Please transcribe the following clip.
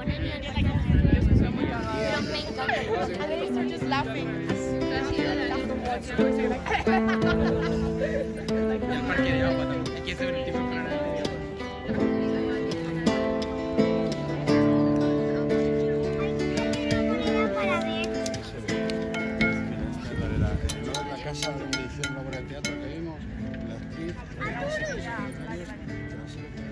Casa donde hicieron la obra de teatro que vimos, la actriz,